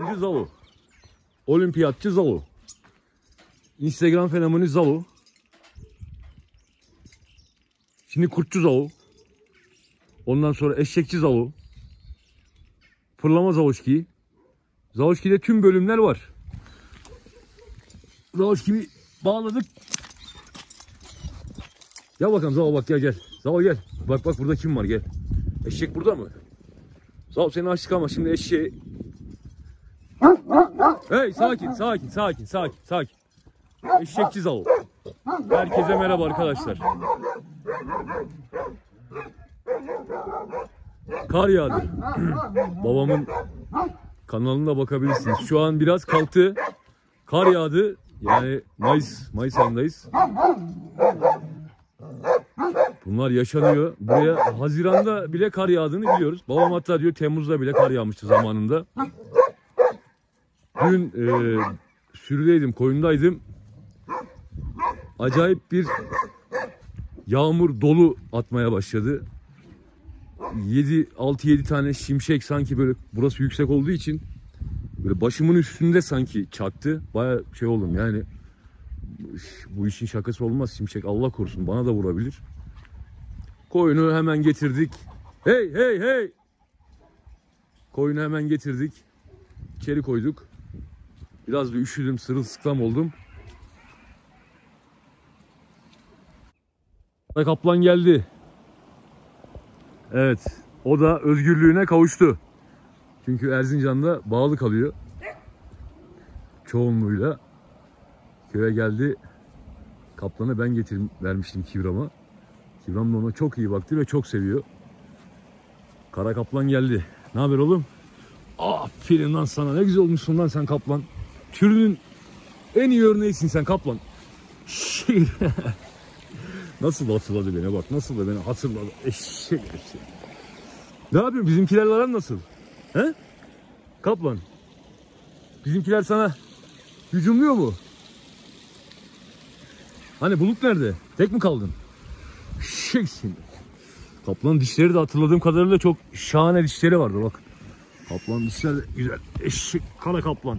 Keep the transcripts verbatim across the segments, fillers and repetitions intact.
Oyuncu Zalo. Olimpiyatçı Zalo. Instagram fenomeni Zalo. Şimdi kurtçu Zalo. Ondan sonra eşekçi Zalo. Fırlama Zaloşki. Zaloşki'de tüm bölümler var. Zaloşki'yi bağladık. Gel bakalım Zalo, bak gel gel. Zalo gel. Bak bak burada kim var, gel. Eşek burada mı? Zalo seni açtık ama şimdi eşeği. Hey sakin sakin sakin sakin sakin. Eşekçi Zalo. Herkese merhaba arkadaşlar. Kar yağdı. Babamın kanalına bakabilirsiniz. Şu an biraz kalktı. Kar yağdı. Yani Mayıs, Mayıs ayındayız. Bunlar yaşanıyor. Buraya Haziran'da bile kar yağdığını biliyoruz. Babam hatta diyor Temmuz'da bile kar yağmıştı zamanında. Dün e, sürüdeydim, koyundaydım. Acayip bir yağmur dolu atmaya başladı. yedi altı yedi tane şimşek, sanki böyle burası yüksek olduğu için böyle başımın üstünde sanki çaktı. Baya şey oldum yani, bu işin şakası olmaz, şimşek Allah korusun bana da vurabilir. Koyunu hemen getirdik. Hey hey hey. Koyunu hemen getirdik. İçeri koyduk. Biraz da üşüdüm, sırılsıklam oldum. Kaplan geldi. Evet, o da özgürlüğüne kavuştu. Çünkü Erzincan'da bağlı kalıyor. Çoğunluğuyla. Köye geldi. Kaplanı ben getir vermiştim Kivram'a. Kivram da ona çok iyi baktı ve çok seviyor. Kara kaplan geldi. Ne haber oğlum? Aferin lan sana. Ne güzel olmuşsun lan sen kaplan. Türünün en iyi örneğisin sen kaplan. Nasıl hatırladı beni, bak nasıl da beni hatırladı. Eşek eşek. Ne yapıyorsun? Bizimkilerle aran nasıl? He? Kaplan. Bizimkiler sana hücumluyor mu? Hani Bulut nerede? Tek mi kaldın? Eşeksin. Kaplanın dişleri de hatırladığım kadarıyla çok şahane dişleri vardı bak. Kaplanın dişleri de güzel. Eşek kara kaplan.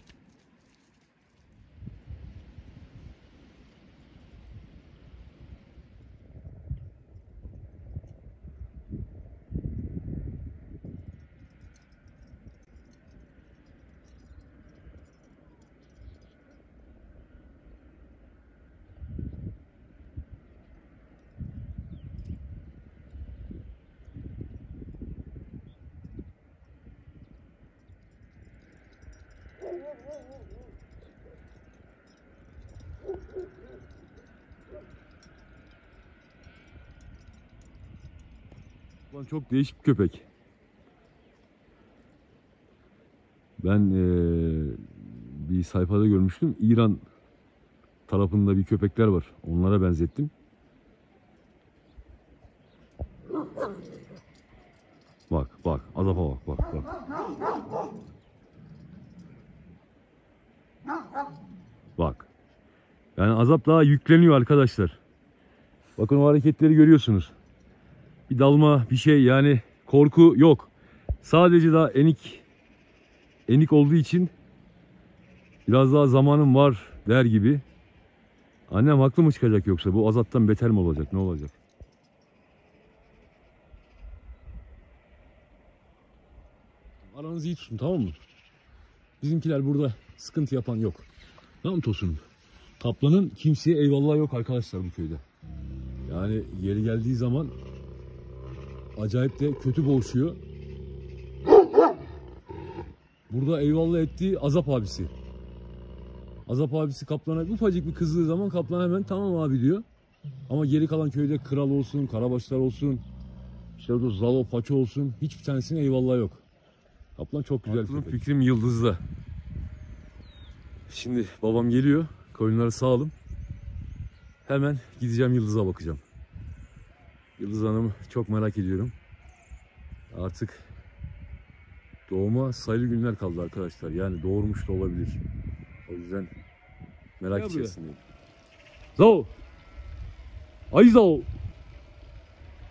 Kaplan çok değişik bir köpek. Ben ee, bir sayfada görmüştüm. İran tarafında bir köpekler var. Onlara benzettim. Bak bak Azap'a bak bak bak. Bak. Yani Azap daha yükleniyor arkadaşlar. Bakın o hareketleri görüyorsunuz. Bir dalma bir şey, yani korku yok. Sadece daha enik enik olduğu için biraz daha zamanım var der gibi. Annem haklı mı çıkacak, yoksa bu Azap'tan beter mi olacak, ne olacak? Aranızı iyi tutun, tamam mı? Bizimkiler burada sıkıntı yapan yok. Tamam Tosun'um. Kaplanın kimseye eyvallah yok arkadaşlar bu köyde. Yani yeri geldiği zaman acayip de kötü boğuşuyor. Burada eyvallah ettiği Azap abisi. Azap abisi kaplana ufacık bir kızdığı zaman kaplan hemen tamam abi diyor. Ama geri kalan köyde kral olsun, karabaşlar olsun, işte o Zalo, Paço olsun, hiçbir tanesine eyvallah yok. Kaplan çok güzel. Aklım fikrim Yıldız'da. Şimdi babam geliyor. Koyunları sağalım. Hemen gideceğim Yıldız'a bakacağım. Yıldız Hanım'ı çok merak ediyorum. Artık doğuma sayılı günler kaldı arkadaşlar. Yani doğurmuş da olabilir. O yüzden merak içerisindeyim. Zao. Ay Zao.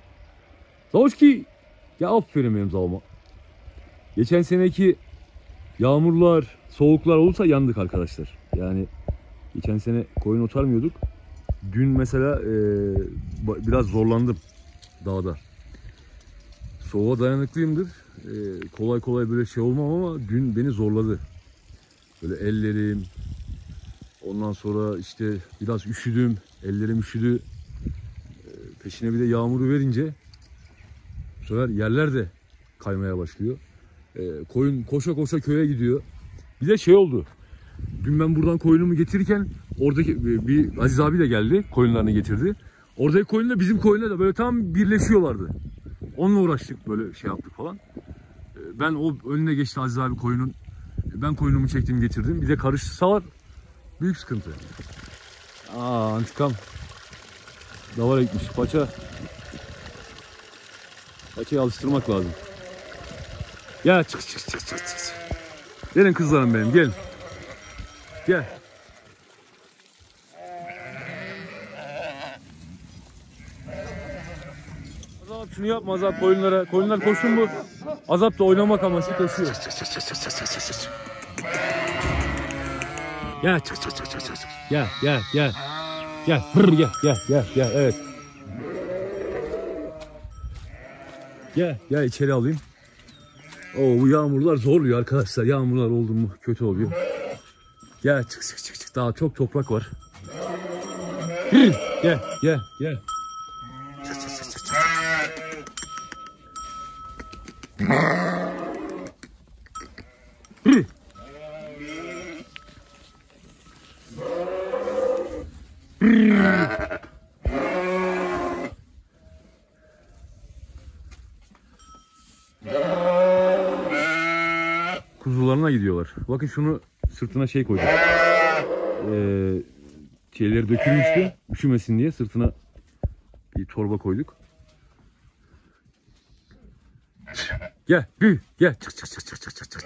Zaoşki. Ya aferin benim Zao'ma. Geçen seneki Yağmurlar, soğuklar olursa yandık arkadaşlar. Yani geçen sene koyun otarmıyorduk. Dün mesela e, biraz zorlandım dağda. Soğuğa dayanıklıyımdır. E, kolay kolay böyle şey olmam ama dün beni zorladı. Böyle ellerim, ondan sonra işte biraz üşüdüm, ellerim üşüdü. E, peşine bir de yağmuru verince bu sefer yerler de kaymaya başlıyor. E, koyun koşa koşa köye gidiyor. Bir de şey oldu. Dün ben buradan koyunumu getirirken oradaki bir Aziz abi de geldi. Koyunlarını getirdi. Oradaki koyunla bizim koyunla da böyle tam birleşiyorlardı. Onunla uğraştık, böyle şey yaptık falan. Ben o önüne geçti Aziz abi koyunun. Ben koyunumu çektim getirdim. Bir de karışsalar büyük sıkıntı. Aa, antikam. Davara gitmiş. Paça. Paçayı alıştırmak lazım. Ya çık çık çık çık çık. Gelin kızlarım benim, gelin. Gel. Azap şunu yapma Azap koyunlara. Koyunlar koştun mu? Azap da oynamak amaçlı koşuyor. Gel çık çık çık çık çık. Gel gel gel. Gel hır gel gel gel gel evet. Gel gel içeri alayım. Oo, bu yağmurlar zorluyor arkadaşlar. Yağmurlar oldu mu kötü oluyor. Gel çık çık çık çık. Daha çok toprak var. Hı, gel gel gel. Çık çık çık çık çık. Hı. Kuzularına gidiyorlar. Bakın şunu sırtına şey koydum. Ee, şeyleri dökülmüştü. Üşümesin diye sırtına bir torba koyduk. Gel, gel, gel. Çık çık çık çık çık çık çık.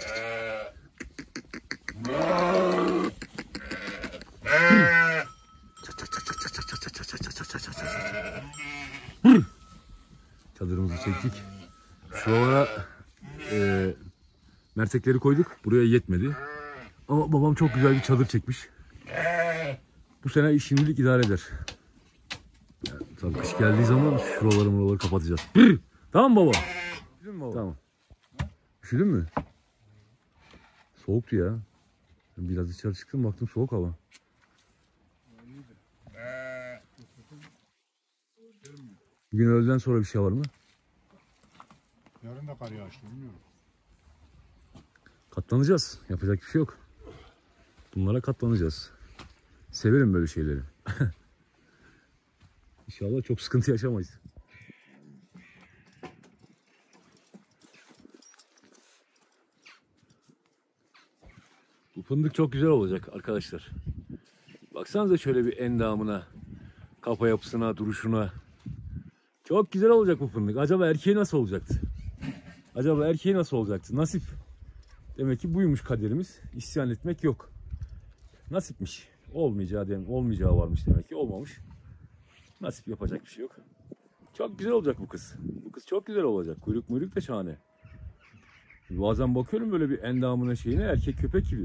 Çadırımızı çektik. Şuralara e, mertekleri koyduk. Buraya yetmedi. Ama babam çok güzel bir çadır çekmiş. Bu sene şimdilik idare eder. Yani, tabii kış geldiği zaman şuraları buraları kapatacağız. Tamam baba. Üşüdün mü baba? Tamam. Üşüdün mü? Soğuktu ya. Biraz dışarı çıktım baktım soğuk hava. Bugün öğleden sonra bir şey var mı? Yarın da kar yağışlı, bilmiyorum. Katlanacağız. Yapacak bir şey yok. Bunlara katlanacağız. Severim böyle şeyleri. İnşallah çok sıkıntı yaşamayız. Bu fındık çok güzel olacak arkadaşlar. Baksanıza şöyle bir endamına, kafa yapısına, duruşuna. Çok güzel olacak bu fındık. Acaba erkeği nasıl olacaktı? Acaba erkeği nasıl olacaktı? Nasip. Demek ki buymuş kaderimiz. İsyan etmek yok. Nasipmiş. Olmayacağı dem olmayacağı varmış demek ki. Olmamış. Nasip, yapacak bir şey yok. Çok güzel olacak bu kız. Bu kız çok güzel olacak. Kuyruk muyruk da şahane. Bazen bakıyorum böyle bir endamına şeyine, erkek köpek gibi.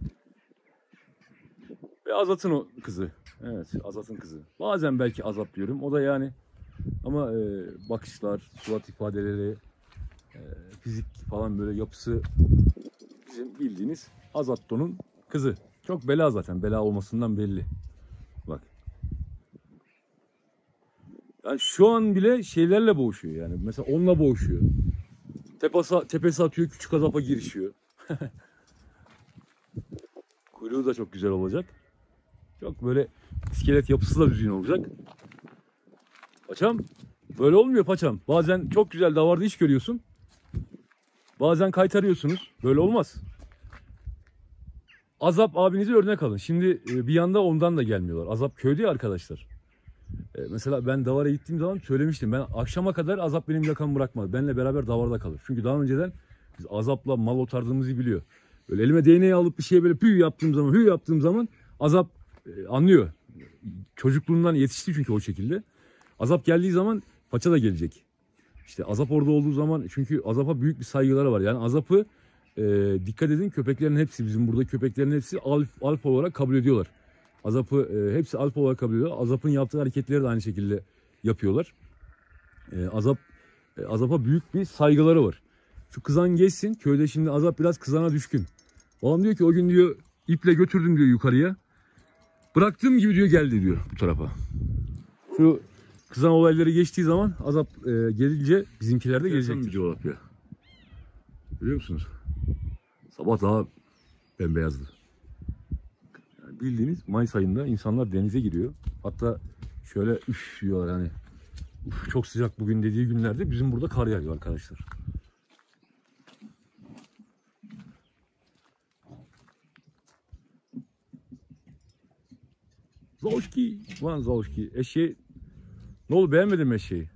Ve Azat'ın o kızı. Evet, Azat'ın kızı. Bazen belki Azat diyorum. O da yani ama e, bakışlar, surat ifadeleri, e, fizik falan böyle yapısı bizim bildiğiniz Azatto'nun kızı. Çok bela zaten. Bela olmasından belli. Bak. Yani şu an bile şeylerle boğuşuyor yani. Mesela onunla boğuşuyor. Tepesi, tepesi atıyor, küçük Azap'a girişiyor. Kuyruğu da çok güzel olacak. Çok böyle iskelet yapısı da düzgün olacak. Paçam böyle olmuyor paçam. Bazen çok güzel davarda iş görüyorsun. Bazen kaytarıyorsunuz. Böyle olmaz. Azap abinize örnek alın. Şimdi bir yanda ondan da gelmiyorlar. Azap köyde ya arkadaşlar. Mesela ben davara gittiğim zaman söylemiştim. Ben akşama kadar Azap benim yakamı bırakmadı. Benimle beraber davarda kalır. Çünkü daha önceden biz Azap'la mal otardığımızı biliyor. Böyle elime değneği alıp bir şeye böyle pü yaptığım zaman, hü yaptığım zaman Azap e, anlıyor. Çocukluğundan yetişti çünkü o şekilde. Azap geldiği zaman paça da gelecek. İşte Azap orada olduğu zaman, çünkü Azap'a büyük bir saygıları var. Yani Azap'ı e, dikkat edin, köpeklerin hepsi, bizim burada köpeklerin hepsi alf, alfa olarak kabul ediyorlar. Azap'ı e, hepsi alfa olarak kabul ediyorlar. Azap'ın yaptığı hareketleri de aynı şekilde yapıyorlar. E, Azap e, Azap'a büyük bir saygıları var. Şu kızan geçsin. Köyde şimdi Azap biraz kızana düşkün. Babam diyor ki o gün diyor iple götürdüm diyor yukarıya. Bıraktığım gibi diyor geldi diyor bu tarafa. Şu kızan olayları geçtiği zaman Azap e, gelince bizimkiler de gelecek diyor Azap ya. Biliyor musunuz? Sabah daha bembeyazdı. Yani bildiğiniz Mayıs ayında insanlar denize giriyor. Hatta şöyle üf diyorlar hani uf, çok sıcak bugün dediği günlerde bizim burada kar yağıyor arkadaşlar. Zavuşki. Lan Zavuşki. Eşeği. Ne oldu, beğenmedin mi eşeği?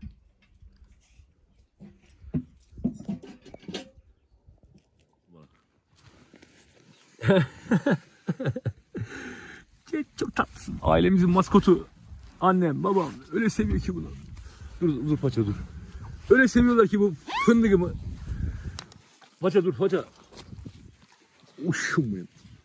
Çok tatlısın. Ailemizin maskotu. Annem, babam öyle seviyor ki bunu. Dur dur paça dur. Öyle seviyorlar ki bu fındıkımı. Paça dur paça. Uşum benim.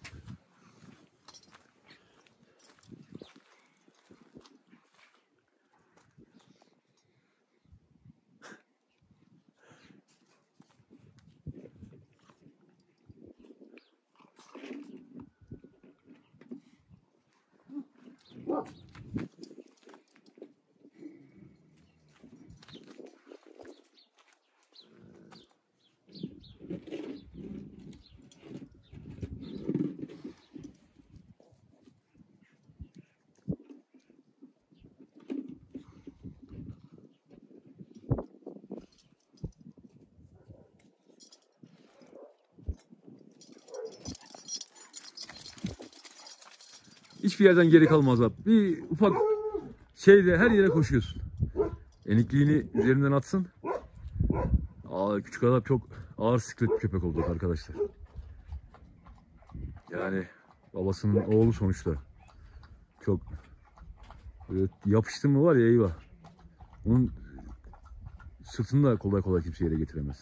Hiçbir yerden geri kalmaz abi. Bir ufak şeyde her yere koşuyorsun. Enikliğini üzerinden atsın. Aa, küçük adam çok ağır siklet bir köpek oldu arkadaşlar. Yani babasının oğlu sonuçta. Çok böyle yapıştı mı var ya eyvah. Onun sırtını da kolay kolay kimse yere getiremez.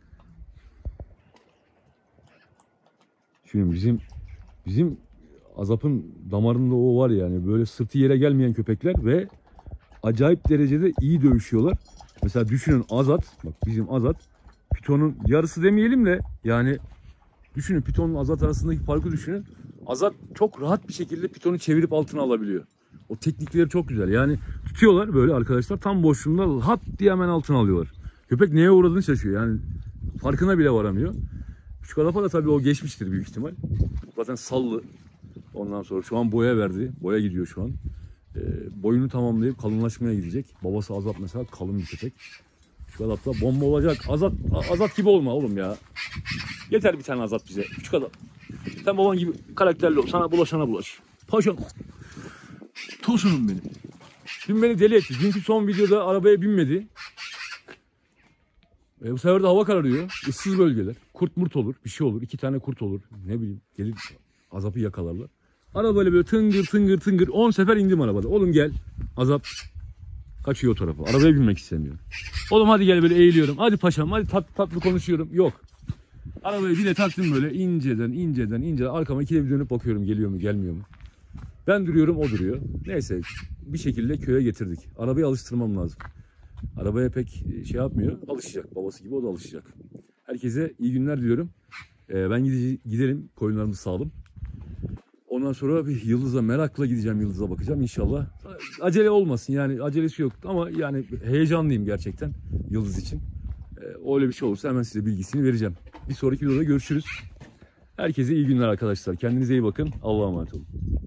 Şimdi bizim bizim Azap'ın damarında o var yani, böyle sırtı yere gelmeyen köpekler ve acayip derecede iyi dövüşüyorlar. Mesela düşünün Azat, bak bizim Azat, Piton'un yarısı demeyelim de yani düşünün Piton'un Azat arasındaki farkı düşünün. Azat çok rahat bir şekilde Piton'u çevirip altına alabiliyor. O teknikleri çok güzel. Yani tutuyorlar böyle arkadaşlar, tam boşluğunda hat diye hemen altına alıyorlar. Köpek neye uğradığını şaşıyor yani, farkına bile varamıyor. Küçük Azap'a da tabii o geçmiştir büyük ihtimal. Zaten sallı. Ondan sonra şu an boya verdi. Boya gidiyor şu an. E, boyunu tamamlayıp kalınlaşmaya gidecek. Babası Azat mesela kalın bir köpek. Küçük Azat da bomba olacak. Azat Azat gibi olma oğlum ya. Yeter bir tane Azat bize. Küçük Azat. Sen baban gibi karakterli ol. Sana bulaşana bulaş. Paşam. Tosunum benim. Dün beni deli etti. Dünkü son videoda arabaya binmedi. E, bu sefer de hava kararıyor. Issız bölgeler. Kurt murt olur. Bir şey olur. İki tane kurt olur. Ne bileyim. Gelir Azap'ı yakalarlar. Arabayla böyle tıngır tıngır tıngır on sefer indim arabada. Oğlum gel. Azap kaçıyor o tarafa. Arabaya binmek istemiyor. Oğlum hadi gel, böyle eğiliyorum. Hadi paşam, hadi tat, tatlı konuşuyorum. Yok. Arabayı bile taktım böyle inceden inceden inceden. Arkama ikide bir dönüp bakıyorum, geliyor mu gelmiyor mu. Ben duruyorum, o duruyor. Neyse bir şekilde köye getirdik. Arabayı alıştırmam lazım. Arabaya pek şey yapmıyor. Alışacak. Babası gibi o da alışacak. Herkese iyi günler diliyorum. Ee, ben gide gidelim. Koyunlarımızı sağalım. Ondan sonra bir Yıldız'a merakla gideceğim. Yıldız'a bakacağım inşallah. Acele olmasın yani, acelesi yok ama yani heyecanlıyım gerçekten Yıldız için. Ee, öyle bir şey olursa hemen size bilgisini vereceğim. Bir sonraki videoda görüşürüz. Herkese iyi günler arkadaşlar. Kendinize iyi bakın. Allah'a emanet olun.